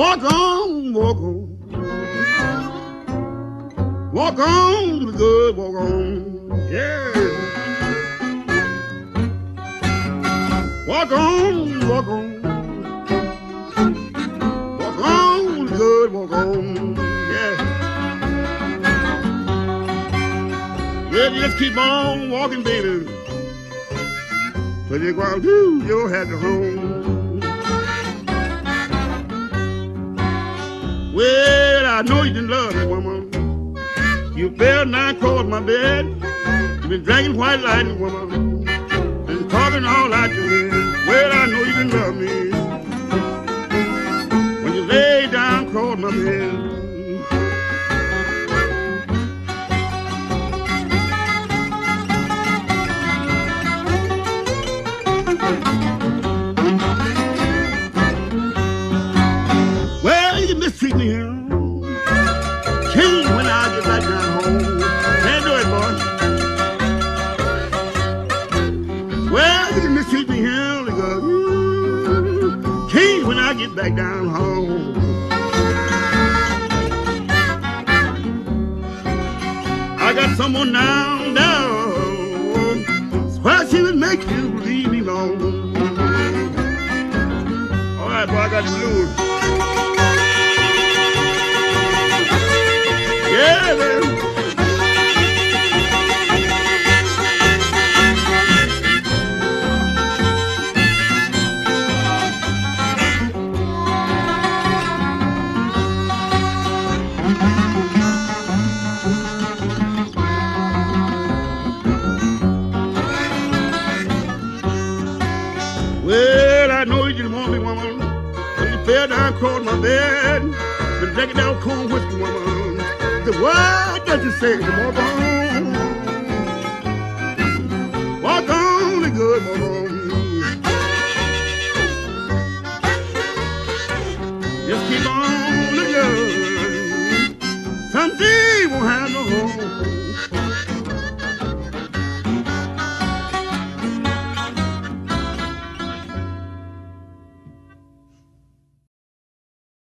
Walk on, walk on. Walk on to the good, walk on. Yeah. Walk on, walk on. Walk on to the good, walk on. Yeah. Yeah, just keep on walking, baby. Till you go out to your happy home. Well, I know you didn't love me, woman. You fell 9 across my bed. You been drinking white lightning, woman, and talking all out your head. Well, I know you didn't love me when you lay down across my bed. Well, you mistreat me here. King when I get back down home. Can't do it, boy. Well, you mistreat me here because king when I get back down home. I got someone down, swear she would make you leave me alone. All right, boy, I got the blues. Yeah, man. Well, I know you didn't want me, woman. When you fell down across my bed, been drinking down cold whiskey, woman. The word that you say, walk on. Walk on, the good, walk on.